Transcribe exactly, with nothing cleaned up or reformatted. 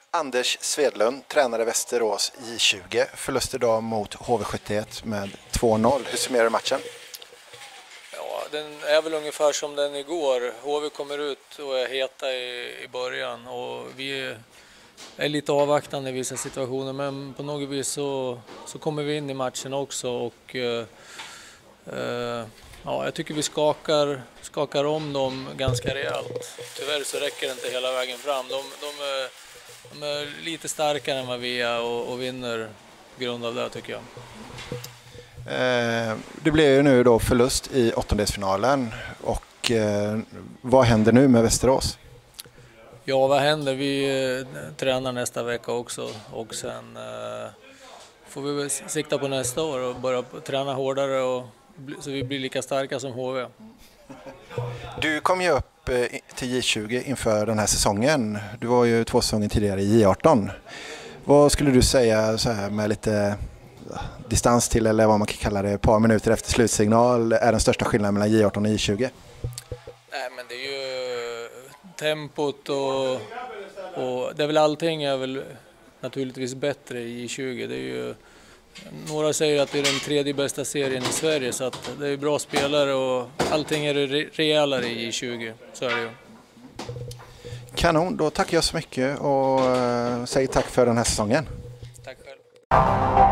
Anders Svedlund, tränare Västerås J tjugo. Förlust idag mot H V sjuttioett med två noll. Hur summerar du matchen? Ja, den är väl ungefär som den igår. H V kommer ut och är heta i, i början och vi är lite avvaktande i vissa situationer, men på något vis så, så kommer vi in i matchen också och eh, eh, ja, jag tycker vi skakar, skakar om dem ganska rejält. Tyvärr så räcker det inte hela vägen fram. De, de, är, de är lite starkare än vad vi är och, och vinner på grund av det, tycker jag. Eh, det blev ju nu då förlust i åttondelsfinalen och eh, vad händer nu med Västerås? Ja, vad händer? Vi eh, tränar nästa vecka också och sen eh, får vi väl sikta på nästa år och börja träna hårdare och, så vi blir lika starka som H V. Du kom ju upp eh, till J tjugo inför den här säsongen. Du var ju två säsonger tidigare i J arton. Vad skulle du säga så här med lite distans till, eller vad man kan kalla det, ett par minuter efter slutsignal, är den största skillnaden mellan J arton och J tjugo? Nej, men det är ju tempot och, och det är väl allting är väl naturligtvis bättre i J tjugo. Det är ju, några säger att det är den tredje bästa serien i Sverige, så att det är bra spelare och allting är re- rejälare i J tjugo, så är det ju. Kanon, då tackar jag så mycket och säger tack för den här säsongen. Tack själv.